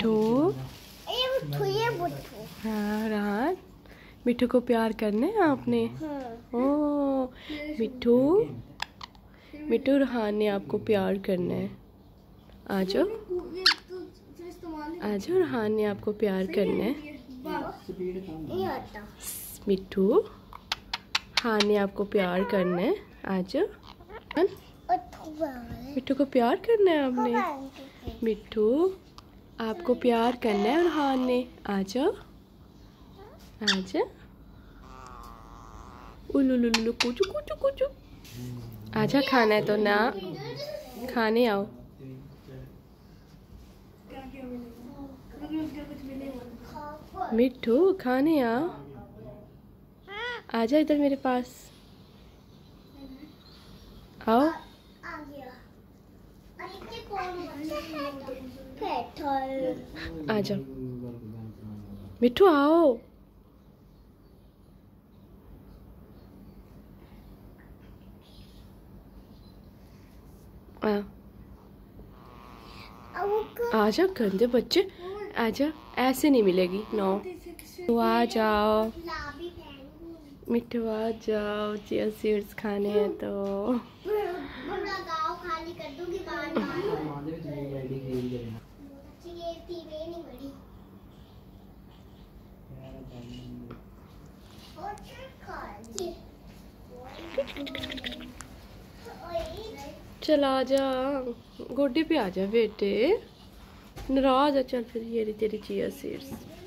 मिठू। हाँ राहत, मिठू को प्यार करना है आपने। ओ मिठू, मिठू राहत ने आपको प्यार करना है। आ जाओ, आ जाओ, राहत ने आपको प्यार करना है। मिठू, हाँ ने आपको प्यार करना है। आ जाओ, मिठू को प्यार करना है आपने। मिठू आपको प्यार करना है और हाँ ने। आ जाओ, आ जाओ, उलू कुचू कुचू कुचू। आजा, खाना है तो ना, खाने आओ। मिठू खाने आओ, आजा इधर मेरे पास आओ। आजा मिठू आओ। आजा गंदे बच्चे, आजा, ऐसे नहीं मिलेगी। नो तो आ जाओ मिठू, आ जाओ, चिया सीड्स खाने हैं तो। चल आ जा, गोड्डी पे आ जा बेटे, नाराज है। चल फिर ये तेरी चिया सीड्स।